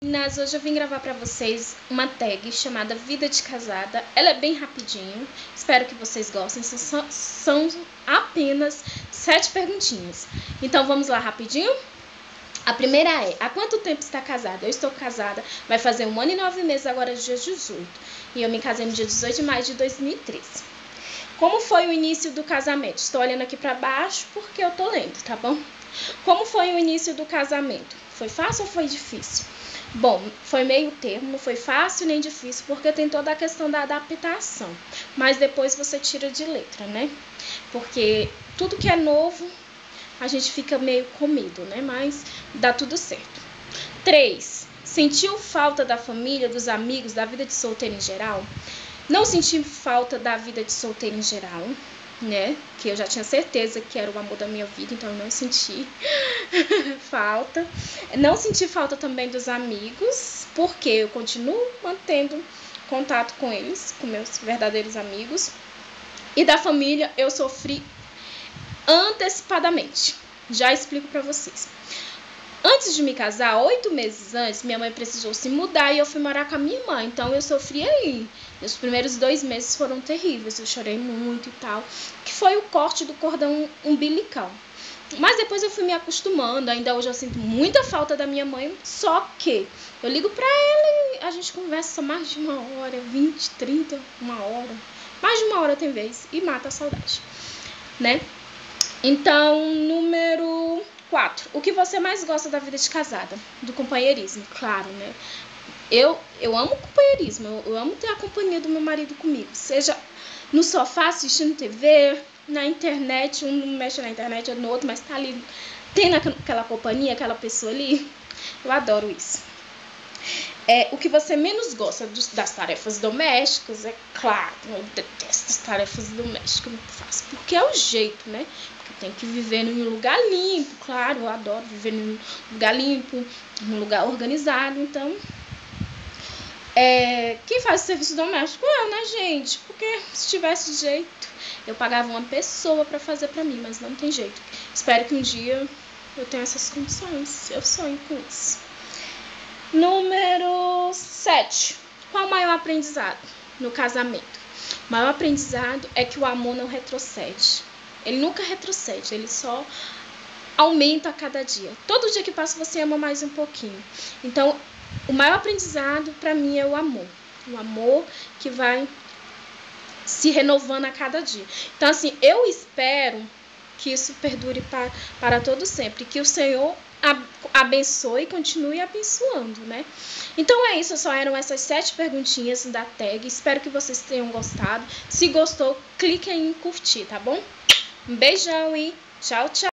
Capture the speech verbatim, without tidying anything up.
Meninas, hoje eu vim gravar pra vocês uma tag chamada Vida de Casada. Ela é bem rapidinho, espero que vocês gostem. São, são apenas sete perguntinhas. Então vamos lá rapidinho? A primeira é: há quanto tempo está casada? Eu estou casada, vai fazer um ano e nove meses agora, dia dezoito. E eu me casei no dia dezoito de maio de dois mil e treze. Como foi o início do casamento? Estou olhando aqui pra baixo porque eu tô lendo, tá bom? Como foi o início do casamento? Foi fácil ou foi difícil? Bom, foi meio termo, não foi fácil nem difícil, porque tem toda a questão da adaptação. Mas depois você tira de letra, né? Porque tudo que é novo, a gente fica meio com medo, né? Mas dá tudo certo. três. Sentiu falta da família, dos amigos, da vida de solteiro em geral? Não senti falta da vida de solteiro em geral, né? Que eu já tinha certeza que era o amor da minha vida, então eu não senti falta. Não senti falta também dos amigos, porque eu continuo mantendo contato com eles, com meus verdadeiros amigos. E da família eu sofri antecipadamente. Já explico pra vocês. Antes de me casar, oito meses antes, minha mãe precisou se mudar e eu fui morar com a minha irmã. Então eu sofri aí. Os primeiros dois meses foram terríveis, eu chorei muito e tal. Que foi o corte do cordão umbilical. Mas depois eu fui me acostumando. Ainda hoje eu sinto muita falta da minha mãe. Só que eu ligo pra ela e a gente conversa mais de uma hora, vinte, trinta, uma hora. Mais de uma hora tem vez. E mata a saudade, né? Então, número quatro. O que você mais gosta da vida de casada? Do companheirismo, claro, né? Eu, eu amo companheirismo, eu, eu amo ter a companhia do meu marido comigo. Seja no sofá assistindo T V, na internet, um não mexe na internet, outro no outro, mas tá ali, tendo aquela companhia, aquela pessoa ali. Eu adoro isso. É, o que você menos gosta dos, das tarefas domésticas? É claro, eu detesto as tarefas domésticas, não faço, porque é o jeito, né? Porque tem que viver num lugar limpo, claro, eu adoro viver num lugar limpo, num lugar organizado, então... É, quem faz o serviço doméstico? Eu, né, gente? Porque se tivesse jeito, eu pagava uma pessoa pra fazer pra mim, mas não tem jeito. Espero que um dia eu tenha essas condições, eu sonho com isso. Número sete. Qual o maior aprendizado no casamento? O maior aprendizado é que o amor não retrocede. Ele nunca retrocede, ele só aumenta a cada dia. Todo dia que passa você ama mais um pouquinho. Então, o maior aprendizado para mim é o amor. O amor que vai se renovando a cada dia. Então, assim, eu espero que isso perdure para, para todo sempre. Que o Senhor abençoe e continue abençoando, né? Então é isso, só eram essas sete perguntinhas da tag. Espero que vocês tenham gostado. Se gostou, clique em curtir, tá bom? Um beijão e tchau, tchau!